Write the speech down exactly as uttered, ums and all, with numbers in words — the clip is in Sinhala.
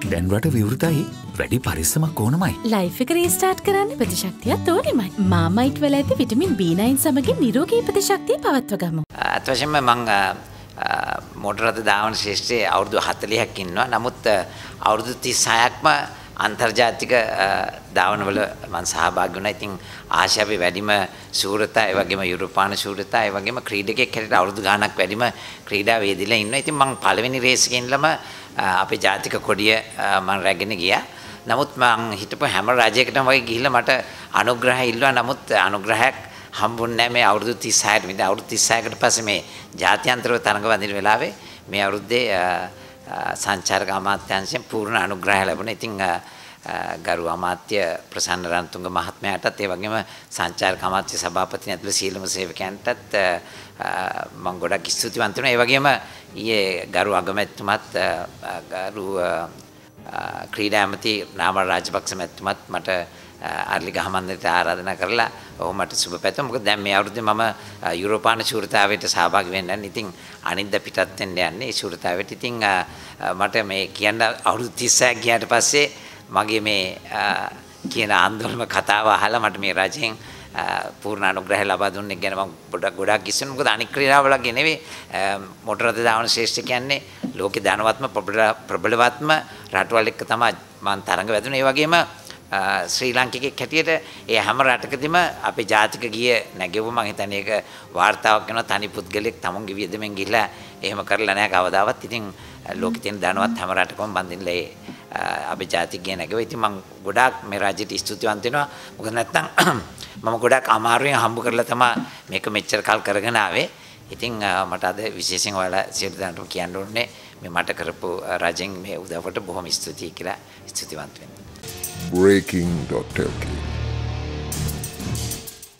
දැන් රට විවෘතයි. වැඩි පරිස්සමක් ඕනමයි. ලයිෆ් එක රීස්ටාර්ට් කරන්න ප්‍රතිශක්තියත් ඕනෙමයි. මාමයිට් වල ඇති විටමින් බී නයින් සමගින් නිරෝගී ප්‍රතිශක්තිය පවත්ව ගමු. අත් වශයෙන්ම මම මොටර රථ ධාවන ශිෂ්ටයේ අවුරුදු හතළිහක් ඉන්නවා. නමුත් අවුරුදු තිස්හයක්ම අන්තර්ජාතික ධාවනවල මම සහභාගී වුණා. ඉතින් ආසියාවේ වැඩිම ශූරතා, ඒ වගේම යුරෝපාන ශූරතා, ඒ වගේම ක්‍රීඩකයෙක් හැටියට අවුරුදු ගාණක් වැඩිම ක්‍රීඩා වේදිලා ඉන්නවා. ඉතින් මම පළවෙනි රේස් එකේ ඉඳලම අපේ ජාතික කොඩිය මම රැගෙන ගියා. නමුත් මම හිතපු හැම රජයකටම වගේ ගිහිල්ලා මට අනුග්‍රහය ඉල්ලුවා. නමුත් අනුග්‍රහයක් හම්බුන්නේ නැහැ මේ අවුරුදු තිස්හයට. මේ අවුරුදු තිස්හයකට පස්සේ මේ ජාත්‍යන්තරව තරඟ වදින වෙලාවේ මේ අවුරුද්දේ සංචාරක අමාත්‍යාංශයෙන් පූර්ණ අනුග්‍රහය ලැබුණා. ඉතින් ගරු අමාත්‍ය ප්‍රසන්න රන්තුංග මහත්මයාටත් ඒ වගේම සංචාරක අමාත්‍ය සභාපති ඇතුළු සියලුම සේවකයන්ටත් මම ගොඩක් ස්තුතිවන්ත වෙනවා. ඒ වගේම ඊයේ ගරු අගමැතිතුමත් ගරු ක්‍රීඩා ඇමති නාමල් රාජපක්ෂ මැතිතුමත් මට අර්ලිගහ මන්දිරයට ආරාධනා කරලා ඔහු මට සුබ පැතුවා. මොකද දැන් මේ අවුරුද්දේ මම යුරෝපාන ශූරතාවයට සහභාගී වෙන්න යන්නේ. ඉතින් අනිද්දා පිටත් වෙන්න යන්නේ ඒ ශූරතාවයට. ඉතින් මට මේ කියන්න අවුරුදු තිස්හයක් ගියාට පස්සේ මගේ මේ කියන ආందోලන කතාව අහලා මට මේ රජයෙන් පූර්ණ අනුග්‍රහය ලබා දුන්නේ ගැන මම ගොඩක් ගොඩක් ඉස්සෙන්. මොකද අනික් ක්‍රීඩාවලගේ නෙවෙයි මොටර රථ ධාවන ශ්‍රේෂ්ඨ කියන්නේ ලෝකේ ධනවත්ම ප්‍රබලවත්ම රටවල් එක්ක තමයි මම තරඟ වැදුනේ. ඒ වගේම ශ්‍රී ලාංකිකයෙක් හැටියට ඒ හැම රටකදීම අපේ ජාතික ගිය නැගෙවුව මම හිතන්නේ ඒක වාර්තාවක් වෙනවා. තනි පුද්ගලෙක් තමුන්ගේ වියදමෙන් ගිහිල්ලා එහෙම කරලා නැහැ කවදාවත්. ඉතින් ලෝකෙ තියෙන ධනවත් හැම රටකම බඳින්නලා ඒ අපේ ජාතික ගිය නැගෙවුව. ඉතින් මම ගොඩාක් මේ රාජ්‍යයට ස්තුතිවන්ත වෙනවා. මොකද නැත්තම් මම ගොඩාක් අමාරුවෙන් හම්බ කරලා තමයි මේක මෙච්චර කල් කරගෙන ආවේ. ඉතින් මට අද විශේෂයෙන් ඔයාලා සියලු දෙනාටම කියන්න ඕනේ මේ මට කරපු රජෙන් මේ උදව්වට බොහොම ස්තුතියි කියලා ස්තුතිවන්ත වෙනවා. Breaking.lk